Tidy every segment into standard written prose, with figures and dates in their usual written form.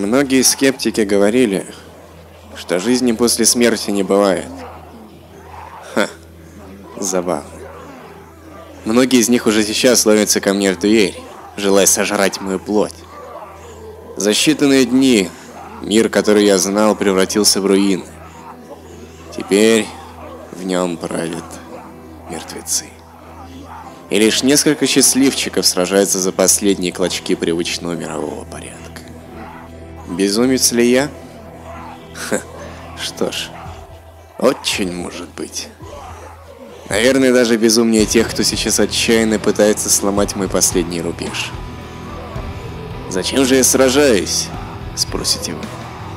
Многие скептики говорили, что жизни после смерти не бывает. Ха, забавно. Многие из них уже сейчас ловятся ко мне в дверь, желая сожрать мою плоть. За считанные дни мир, который я знал, превратился в руины. Теперь в нем правят мертвецы. И лишь несколько счастливчиков сражаются за последние клочки привычного мирового порядка. Безумец ли я? Ха, что ж, очень может быть. Наверное, даже безумнее тех, кто сейчас отчаянно пытается сломать мой последний рубеж. Зачем же я сражаюсь? Спросите вы.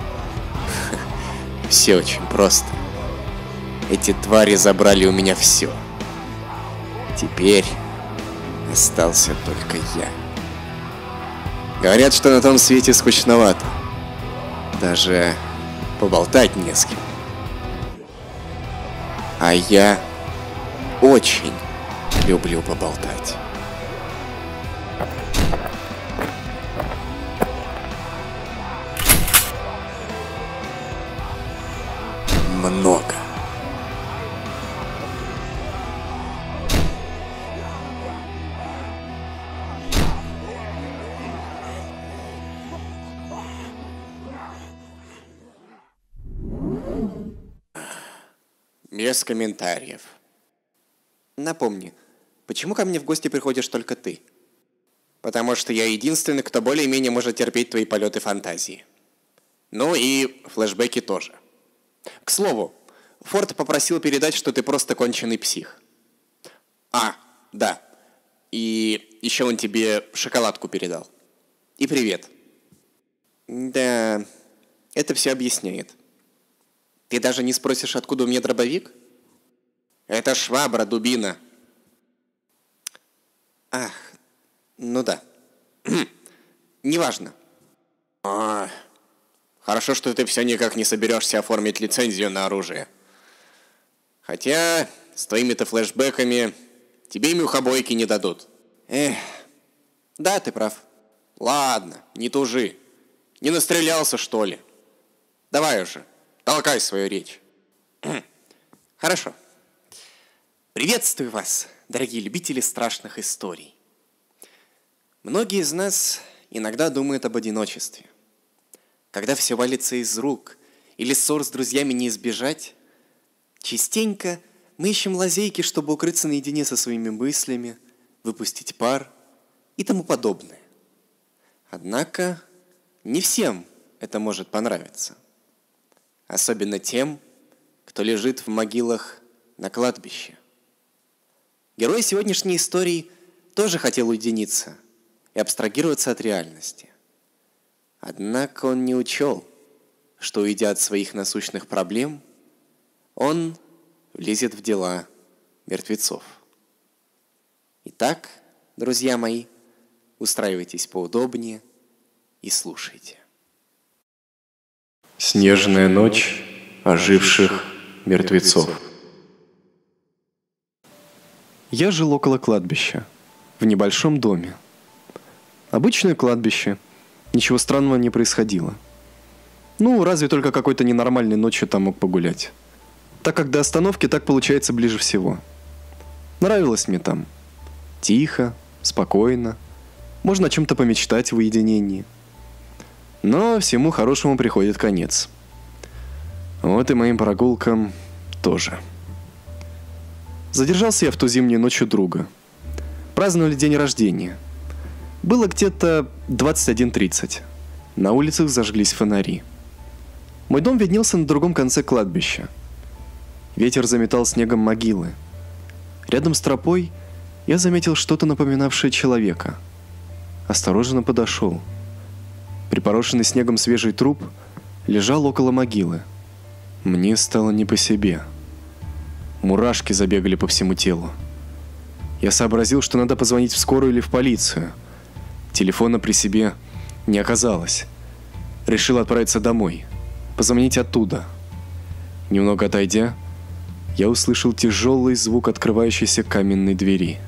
Все очень просто. Эти твари забрали у меня все. Теперь остался только я. Говорят, что на том свете скучновато. Даже поболтать не с кем. А я очень люблю поболтать. Много. Без комментариев. Напомни, почему ко мне в гости приходишь только ты? Потому что я единственный, кто более-менее может терпеть твои полеты фантазии. Ну и флешбеки тоже. К слову, Форд попросил передать, что ты просто конченый псих. А, да. И еще он тебе шоколадку передал. И привет. Да, это все объясняет. Ты даже не спросишь, откуда у меня дробовик? Это швабра, дубина. Ах, ну да. Неважно. Хорошо, что ты все никак не соберешься оформить лицензию на оружие. Хотя с твоими-то флешбэками тебе и мухобойки не дадут. Да, ты прав. Ладно, не тужи. Не настрелялся, что ли? Давай уже, толкай свою речь. Хорошо. Приветствую вас, дорогие любители страшных историй. Многие из нас иногда думают об одиночестве. Когда все валится из рук или ссор с друзьями не избежать, частенько мы ищем лазейки, чтобы укрыться наедине со своими мыслями, выпустить пар и тому подобное. Однако не всем это может понравиться. Особенно тем, кто лежит в могилах на кладбище. Герой сегодняшней истории тоже хотел уединиться и абстрагироваться от реальности. Однако он не учел, что, уйдя от своих насущных проблем, он влезет в дела мертвецов. Итак, друзья мои, устраивайтесь поудобнее и слушайте. Снежная ночь оживших мертвецов. Я жил около кладбища, в небольшом доме. Обычное кладбище, ничего странного не происходило. Ну, разве только какой-то ненормальной ночью там мог погулять. Так как до остановки так получается ближе всего. Нравилось мне там. Тихо, спокойно. Можно о чем-то помечтать в уединении. Но всему хорошему приходит конец. Вот и моим прогулкам тоже. Задержался я в ту зимнюю ночь у друга. Праздновали день рождения. Было где-то 21:30. На улицах зажглись фонари. Мой дом виднелся на другом конце кладбища. Ветер заметал снегом могилы. Рядом с тропой я заметил что-то напоминавшее человека. Осторожно подошел. Припорошенный снегом свежий труп лежал около могилы. Мне стало не по себе. Мурашки забегали по всему телу. Я сообразил, что надо позвонить в скорую или в полицию. Телефона при себе не оказалось. Решил отправиться домой, позвонить оттуда. Немного отойдя, я услышал тяжелый звук открывающейся каменной двери.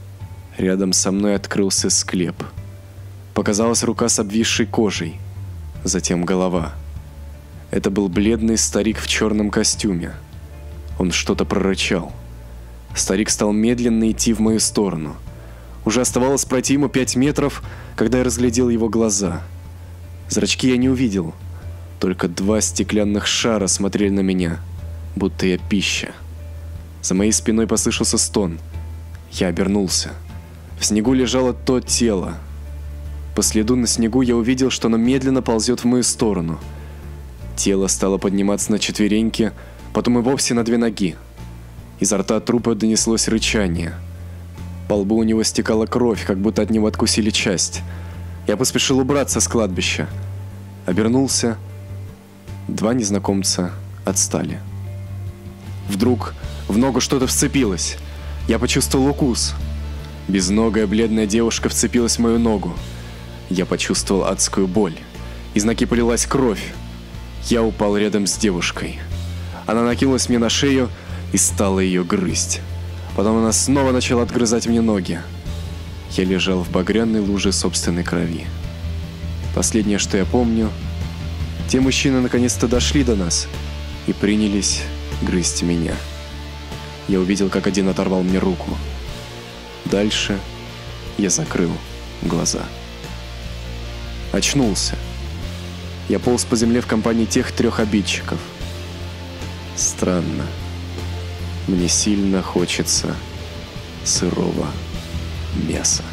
Рядом со мной открылся склеп. Показалась рука с обвисшей кожей. затем голова. Это был бледный старик в черном костюме. Он что-то прорычал. Старик стал медленно идти в мою сторону. Уже оставалось пройти ему 5 метров, когда я разглядел его глаза. Зрачки я не увидел. Только 2 стеклянных шара смотрели на меня, будто я пища. За моей спиной послышался стон. Я обернулся. В снегу лежало то тело. По следу на снегу я увидел, что оно медленно ползет в мою сторону. Тело стало подниматься на четвереньки, потом и вовсе на 2 ноги. Изо рта трупа донеслось рычание. По лбу у него стекала кровь, как будто от него откусили часть. Я поспешил убраться с кладбища. Обернулся. 2 незнакомца отстали. Вдруг в ногу что-то вцепилось. Я почувствовал укус. Безногая бледная девушка вцепилась в мою ногу. Я почувствовал адскую боль. Из ноги полилась кровь. Я упал рядом с девушкой. Она накинулась мне на шею и стала ее грызть. Потом она снова начала отгрызать мне ноги. Я лежал в багряной луже собственной крови. Последнее, что я помню, те мужчины наконец-то дошли до нас и принялись грызть меня. Я увидел, как один оторвал мне руку. Дальше я закрыл глаза. Очнулся. Я полз по земле в компании тех 3 обидчиков. Странно. Мне сильно хочется сырого мяса.